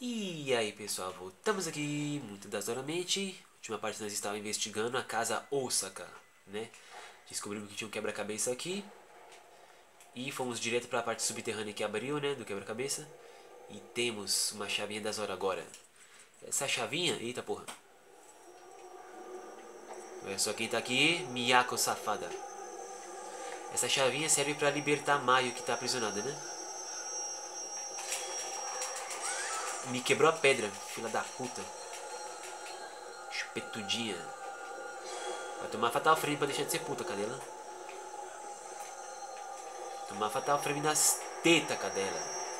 E aí pessoal, voltamos aqui muito dasodoramente. Última parte nós estávamos investigando a casa Osaka, né? Descobrimos que tinha um quebra-cabeça aqui. E fomos direto para a parte subterrânea que abriu, né? Do quebra-cabeça. E temos uma chavinha das horas agora. Essa chavinha... Eita porra. Olha só quem tá aqui. Miyako safada. Essa chavinha serve para libertar Maio que tá aprisionada, né? Me quebrou a pedra, filha da puta. Espetudinha. Vai tomar fatal frame pra deixar de ser puta, cadela. Tomar fatal frame nas tetas, cadela.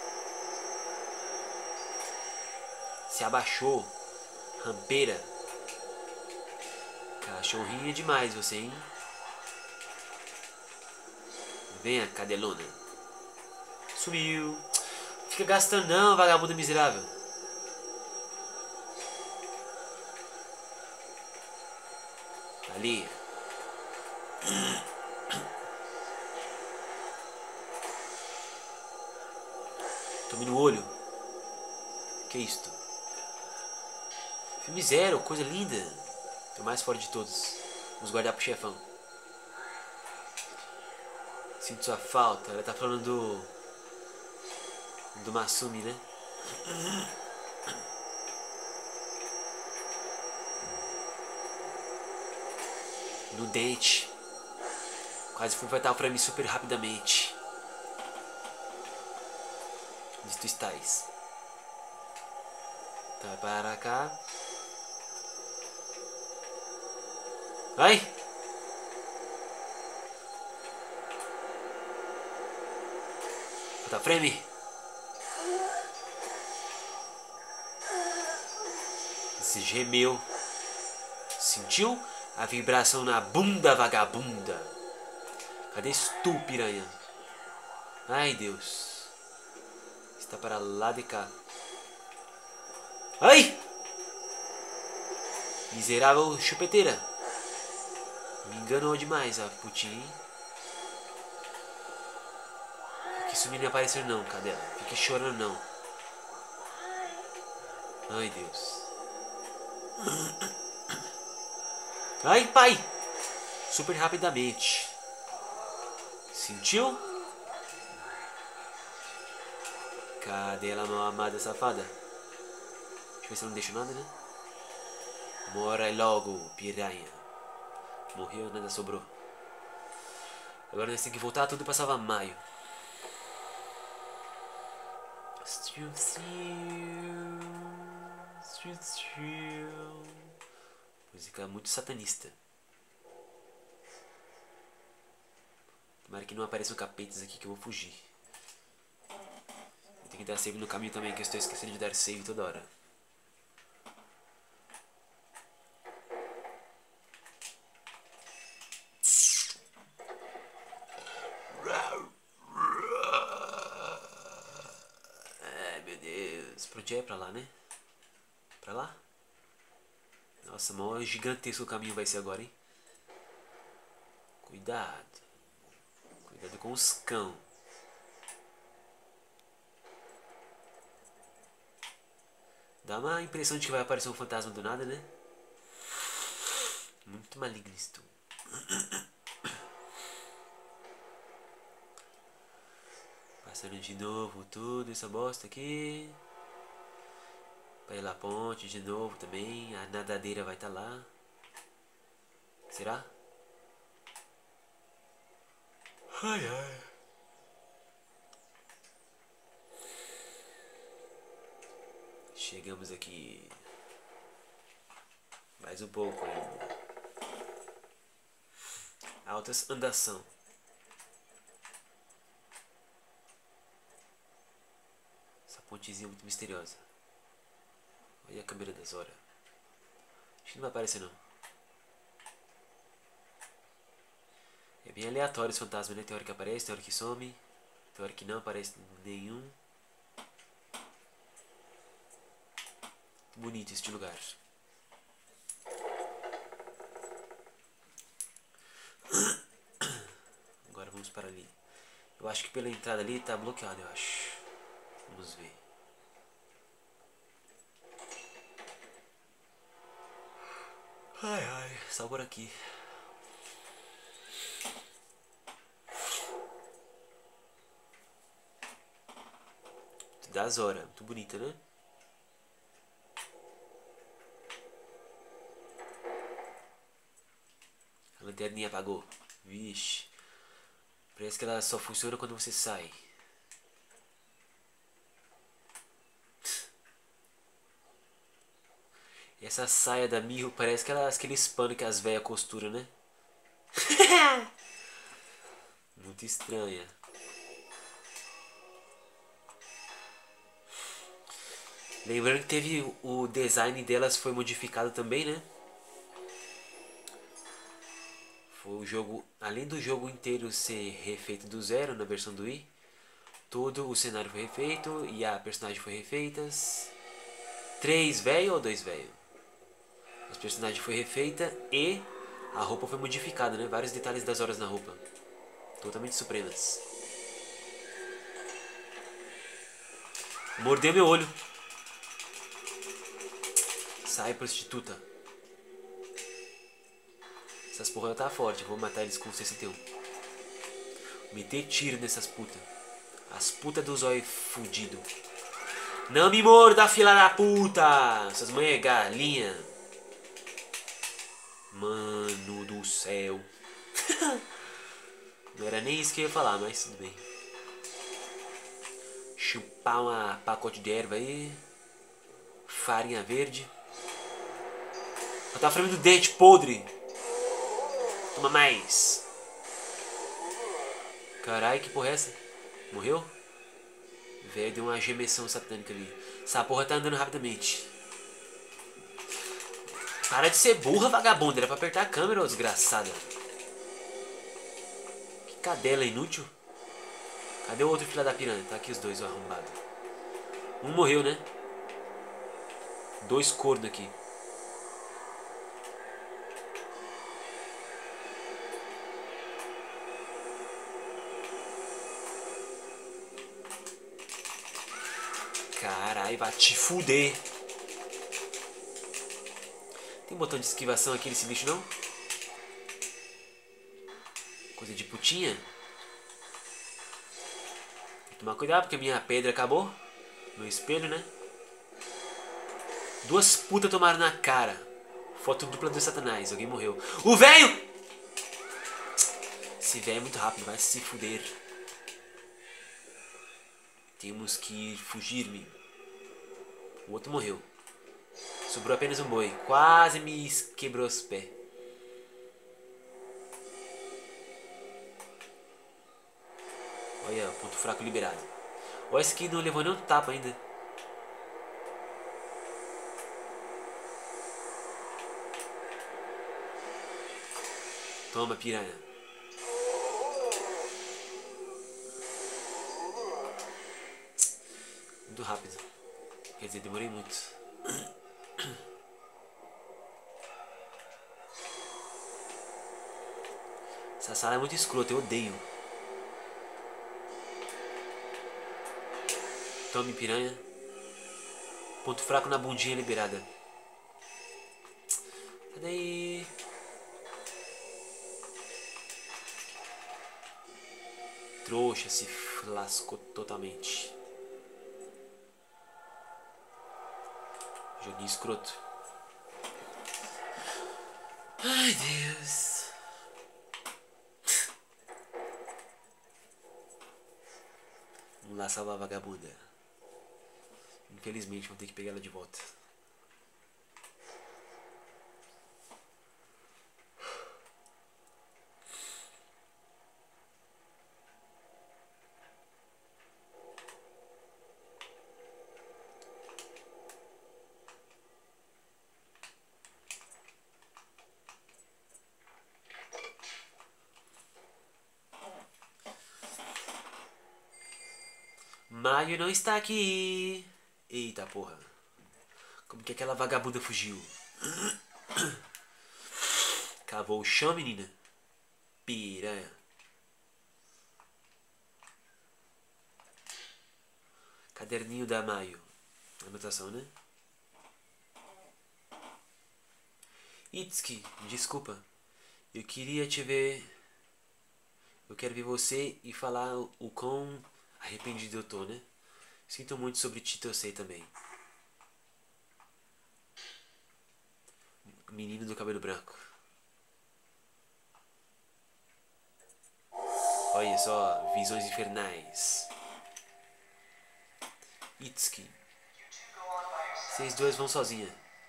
Se abaixou. Rampeira. Cachorrinha demais você, hein? Venha, cadelona. Sumiu. Fica gastando não, vagabundo miserável. Tá ali. Tome no olho. Que isto? Filme zero, coisa linda. É o mais forte de todos. Vamos guardar pro chefão. Sinto sua falta. Ela tá falando do Masumi, né? No dente. Quase fui fatal frame super rapidamente. Onde tu estás? Tá para cá. Ai! Fatal frame. Esse gemeu. Sentiu a vibração na bunda vagabunda? Cadê tu, piranha? Ai, Deus. Está para lá de cá. Ai! Miserável chupeteira. Me enganou demais a putinha. Fique sumindo e aparecer não, cadela. Fique chorando não. Ai, Deus. Ai, pai! Super rapidamente. Sentiu? Cadê ela, mal amada safada? Deixa eu ver se eu não deixo nada, né? Mora logo, piranha. Morreu, nada sobrou. Agora nós temos que voltar tudo pra salvar Maio. Música muito satanista. Tomara que não apareçam capetas aqui que eu vou fugir. Tem que dar save no caminho também, que eu estou esquecendo de dar save toda hora. Ai, meu Deus. Pra onde é? Pra lá, né? Pra lá? Nossa, maior gigantesco o caminho vai ser agora, hein? Cuidado. Cuidado com os cão. Dá uma impressão de que vai aparecer um fantasma do nada, né? Muito maligno isto. Passando de novo tudo essa bosta aqui. Vai lá a ponte de novo também. A nadadeira vai estar lá. Será? Ai, ai. Chegamos aqui. Mais um pouco ainda. Altas andação. Essa pontezinha muito misteriosa. Olha a câmera das horas. Acho que não vai aparecer não. É bem aleatório os fantasmas, né? Tem hora que aparece, tem hora que some. Tem hora que não aparece nenhum. Bonito este lugar. Agora vamos para ali. Eu acho que pela entrada ali tá bloqueado, eu acho. Vamos ver. Ai, ai, só por aqui. Das horas, muito bonita, né? A lanterninha apagou. Vixe. Parece que ela só funciona quando você sai. Essa saia da Miho parece aqueles panos que as velhas costuram, né? Muito estranha. Lembrando que teve o design delas foi modificado também, né? Foi o jogo, além do jogo inteiro ser refeito do zero na versão do Wii, todo o cenário foi refeito e a personagem foi refeitas. 3 velho ou 2 velho? Os personagens foi refeita e a roupa foi modificada, né? Vários detalhes das horas na roupa. Totalmente supremas. Mordeu meu olho. Sai, prostituta. Essas porra tá forte. Vou matar eles com 61. Meter tiro nessas putas. As putas do zóio fudido. Não me morda, filha da puta! Essas mães é galinha. Mano do céu. Não era nem isso que eu ia falar, mas tudo bem. Chupar uma pacote de erva aí. Farinha verde. Eu tava falando do dente podre. Toma mais. Carai, que porra é essa? Morreu? Velho, deu uma gemessão satânica ali. Essa porra tá andando rapidamente. Para de ser burra, vagabunda. Era pra apertar a câmera, ô desgraçada. Que cadela inútil. Cadê o outro filho da piranha? Tá aqui os dois, ó, arrombado. Um morreu, né? 2 cornos aqui. Carai, vai te fuder. Tem botão de esquivação aqui nesse bicho, não? Coisa de putinha. Tem que tomar cuidado porque minha pedra acabou. Meu espelho, né? 2 putas tomaram na cara. Foto dupla do Satanás. Alguém morreu. O velho! Esse velho é muito rápido. Vai se fuder. Temos que fugir-me. O outro morreu. Sobrou apenas um boi. Quase me quebrou os pés. Olha, ponto fraco liberado. Olha, esse aqui não levou nenhum tapa ainda. Toma, piranha. Muito rápido. Quer dizer, demorei muito. Essa sala é muito escrota, eu odeio. Tome, piranha. Ponto fraco na bundinha liberada. Cadê aí? Trouxa, se lascou totalmente. Joguinho escroto. Ai, Deus. Vamos lá salvar a vagabunda. Infelizmente, vamos ter que pegar ela de volta. Maio não está aqui. Eita porra. Como que aquela vagabunda fugiu? Cavou o chão, menina. Piranha. Caderninho da Maio. Anotação, né? Itsuki, desculpa. Eu queria te ver. Eu quero ver você e falar o quão arrependido eu tô, né? Sinto muito sobre Tito, eu sei também. Menino do cabelo branco. Olha só, visões infernais. Itsuki. Vocês dois vão sozinha.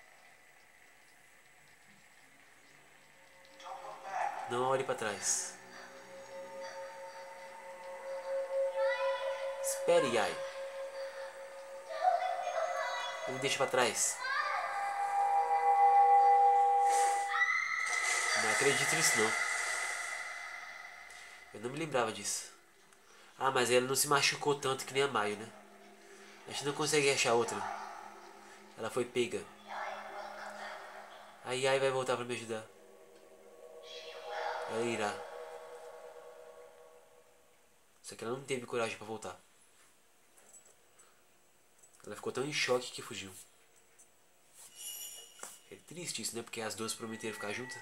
Não olhe pra trás. Espere, Yai. Não me deixe pra trás. Não acredito nisso não. Eu não me lembrava disso. Ah, mas ela não se machucou tanto que nem a Maio, né? A gente não consegue achar outra. Ela foi pega. A Yai vai voltar pra me ajudar. Ela irá. Só que ela não teve coragem pra voltar. Ela ficou tão em choque que fugiu. É triste isso, né? Porque as duas prometeram ficar juntas.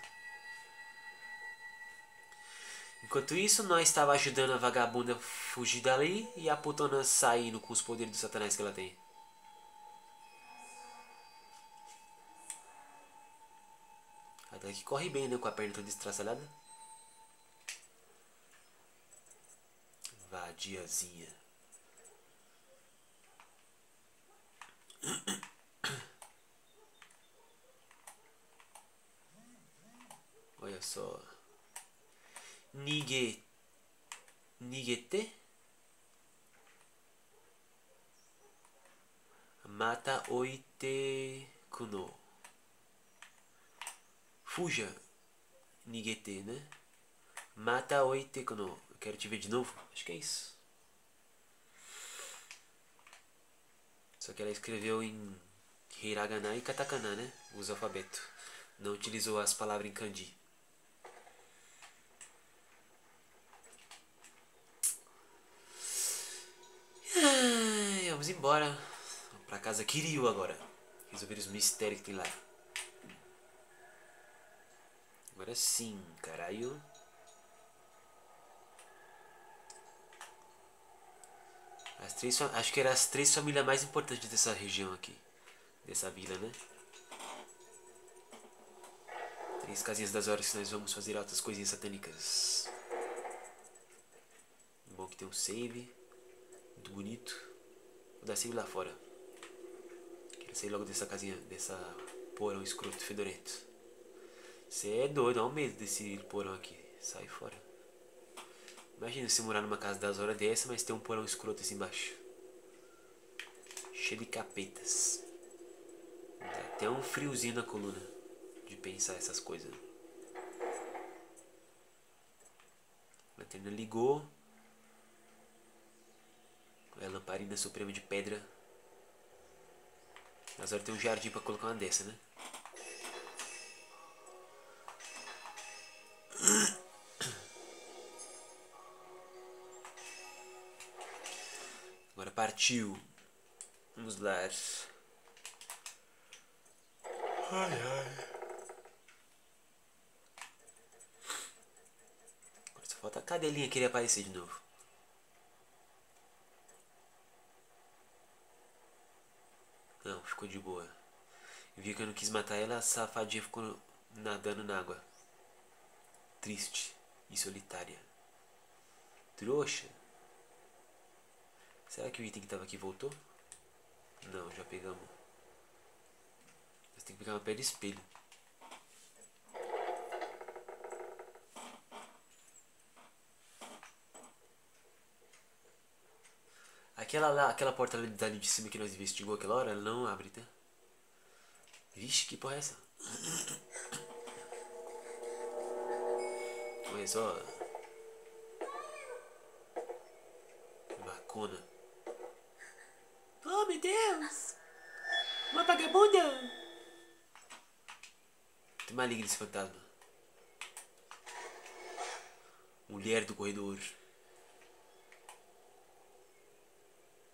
Enquanto isso, nós estava ajudando a vagabunda a fugir dali e a putona saindo com os poderes do satanás que ela tem. Até que corre bem, né? Com a perna toda estraçalhada. Vadiazinha. Olha só. Nigete? Mata oite kuno. Fuja. Nigete, né? Mata oite kuno. Eu quero te ver de novo. Acho que é isso. Só que ela escreveu em hiragana e katakana, né? Os alfabetos. Não utilizou as palavras em kanji. Vamos embora. Vamos pra casa Kiryu agora. Resolver os mistérios que tem lá. Agora sim, caralho. Acho que eram as 3 famílias mais importantes dessa região aqui. Dessa vila, né? 3 casinhas das horas que nós vamos fazer altas coisinhas satânicas. Bom que tem um save. Muito bonito. Vou dar save lá fora. Quero sair logo dessa casinha, dessa porão escroto fedorento. Você é doido, olha o medo desse porão aqui. Sai fora. Imagina se morar numa casa das horas dessa, mas tem um porão escroto assim embaixo. Cheio de capetas. Dá até um friozinho na coluna de pensar essas coisas. A lanterna ligou. É a lamparina suprema de pedra. Nas horas tem um jardim pra colocar uma dessa, né? Agora partiu. Vamos lá. Ai, ai. Agora só falta a cadelinha querer aparecer de novo. Não, ficou de boa. Eu vi que eu não quis matar ela, a safadinha ficou nadando na água. Triste e solitária. Trouxa. Será que o item que tava aqui voltou? Não, já pegamos. Mas tem que pegar uma pé de espelho. Aquela lá, aquela porta ali de cima que nós investigou aquela hora, ela não abre, tá? Vixe, que porra é essa? Olha só. Bacona. Oh, meu Deus! Uma vagabunda! Tem maligno esse fantasma. Mulher do corredor.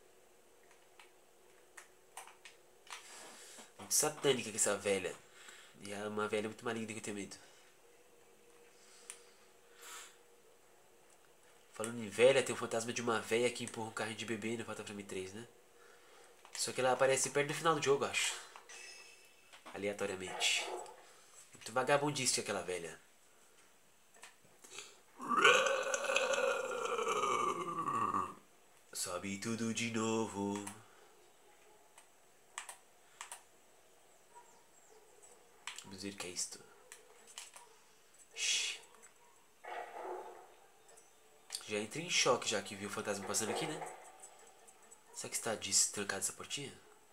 Muito satânica que essa velha. E é uma velha muito maligna que eu tenho medo. Falando em velha, tem um fantasma de uma velha que empurra um carrinho de bebê no Fatal Frame 3, né? Só que ela aparece perto do final do jogo, acho. Aleatoriamente. Muito vagabundista aquela velha. Sobe tudo de novo. Vamos ver o que é isto. Shhh. Já entrei em choque já que vi o fantasma passando aqui, né? Será que está destrancada essa portinha?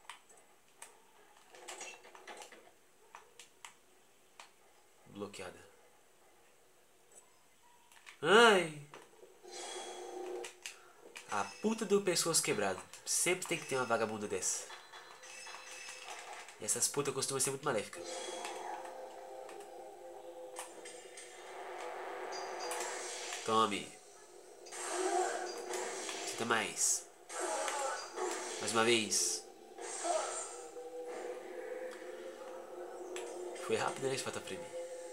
Bloqueada. Ai! A puta do pescoço quebrado. Sempre tem que ter uma vagabunda dessa. E essas putas costumam ser muito maléficas. Tome. Sinta mais. Mais uma vez. Foi rápido, né, esse Fatal Frame?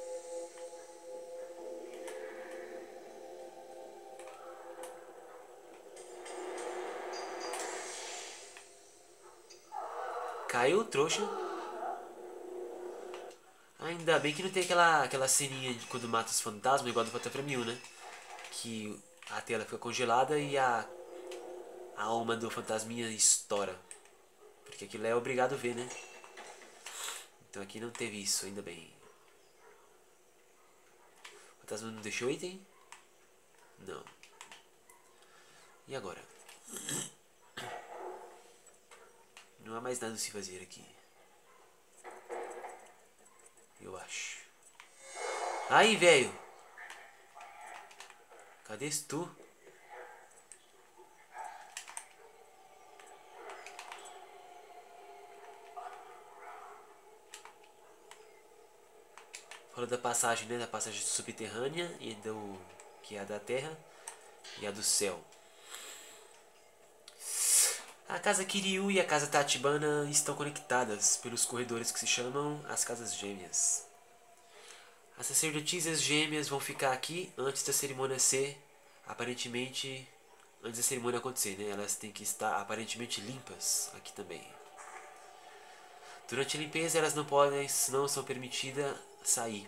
Caiu o trouxa. Ainda bem que não tem aquela ceninha de quando mata os fantasmas, igual do Fatal Frame 1, né? Que a tela fica congelada e a alma do fantasminha estoura. Porque aquilo é obrigado a ver, né? Então aqui não teve isso, ainda bem. O fantasma não deixou item? Não. E agora? Não há mais nada a se fazer aqui. Eu acho. Aí, velho! Cadê tu? Fala da passagem, né? Da passagem subterrânea e do que é a da terra e a do céu. A casa Kiryu e a casa Tachibana estão conectadas pelos corredores que se chamam as casas gêmeas. As sacerdotisas gêmeas vão ficar aqui antes da cerimônia ser, aparentemente, antes da cerimônia acontecer, né? Elas têm que estar aparentemente limpas aqui também. Durante a limpeza elas não são permitidas sair.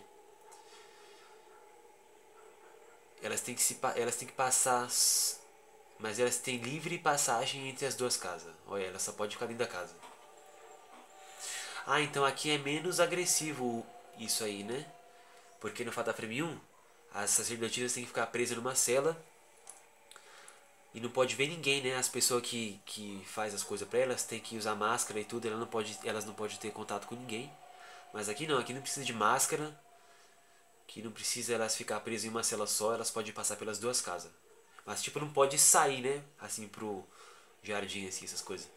Elas têm que passar, mas elas têm livre passagem entre as duas casas. Olha, ela só pode ficar dentro da casa. Ah, então aqui é menos agressivo isso aí, né? Porque no Fatal Frame 1, as sacerdotisas têm que ficar presas numa cela e não pode ver ninguém, né? As pessoas que faz as coisas pra elas têm que usar máscara e tudo, elas não podem ter contato com ninguém. Mas aqui não precisa de máscara, que não precisa elas ficar presas em uma cela só, elas podem passar pelas duas casas. Mas tipo, não pode sair, né? Assim pro jardim, assim, essas coisas.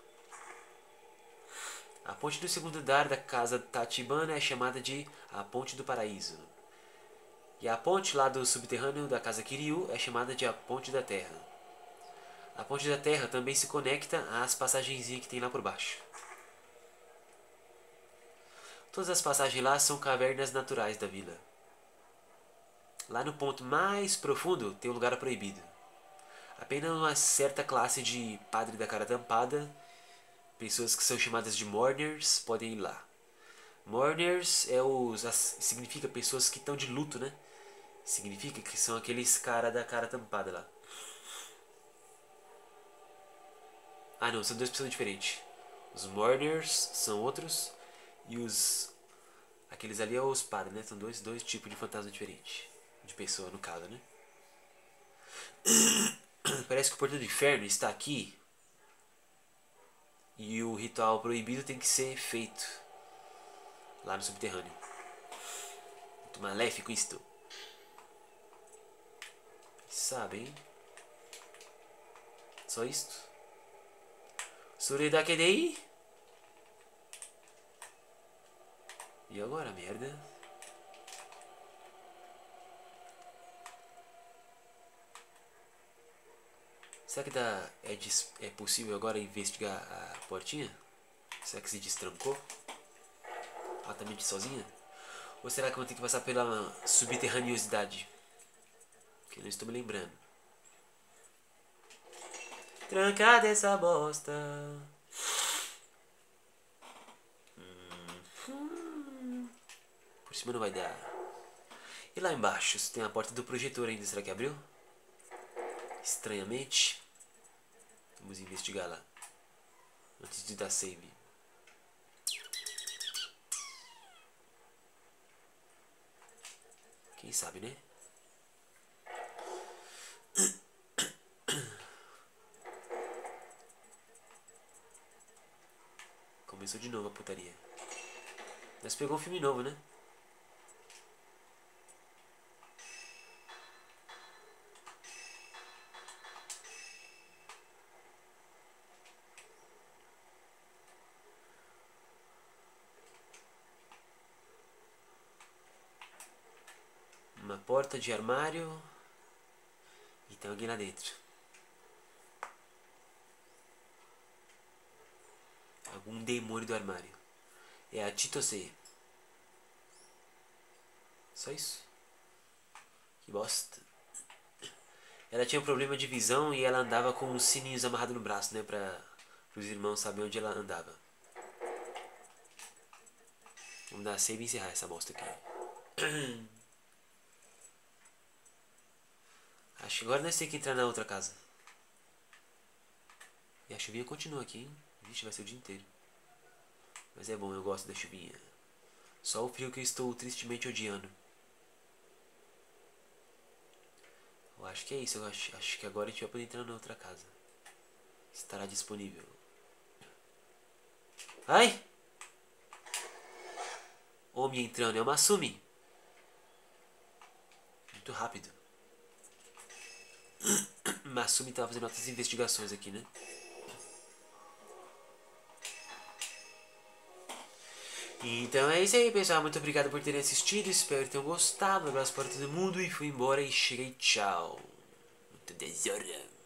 A ponte do segundo andar da casa Tachibana é chamada de a Ponte do Paraíso. E a ponte lá do subterrâneo da casa Kiryu é chamada de a Ponte da Terra. A Ponte da Terra também se conecta às passagenzinhas que tem lá por baixo. Todas as passagens lá são cavernas naturais da vila. Lá no ponto mais profundo tem um lugar proibido. Apenas uma certa classe de padre da cara tampada, pessoas que são chamadas de mourners, podem ir lá. Mourners significa pessoas que estão de luto, né? Significa que são aqueles cara da cara tampada lá. Ah não, são duas pessoas diferentes. Os mourners são outros e aqueles ali é os padres, né? São dois tipos de fantasma diferentes. De pessoa, no caso, né? Parece que o portão do inferno está aqui. E o ritual proibido tem que ser feito lá no subterrâneo. Muito maléfico isto. Sabe, hein? Só isto. Suridakedei. E agora, merda? Será que é possível agora investigar a portinha? Será que se destrancou? Altamente sozinha? Ou será que eu vou ter que passar pela subterraneosidade? Que eu não estou me lembrando. Trancada essa bosta. Por cima não vai dar. E lá embaixo, tem a porta do projetor ainda. Será que abriu? Estranhamente. Vamos investigar lá. Antes de dar save. Quem sabe, né? Começou de novo a putaria. Mas pegou um filme novo, né? Uma porta de armário. E tem alguém lá dentro. Algum demônio do armário. É a Chitose. Só isso. Que bosta. Ela tinha um problema de visão e ela andava com uns sininhos amarrados no braço, né? Pra os irmãos saberem onde ela andava. Vamos dar save e encerrar essa bosta aqui. Acho que agora nós temos que entrar na outra casa. E a chuvinha continua aqui, hein? Vixe, vai ser o dia inteiro. Mas é bom, eu gosto da chuvinha. Só o frio que eu estou tristemente odiando. Eu acho que é isso, eu acho que agora a gente vai poder entrar na outra casa. Estará disponível. Ai! Homem entrando, é uma Sumi. Muito rápido. Masumi tava fazendo outras investigações aqui, né? Então é isso aí, pessoal. Muito obrigado por terem assistido. Espero que tenham gostado. Um abraço para todo mundo e fui embora e cheguei. Tchau. Muito desora.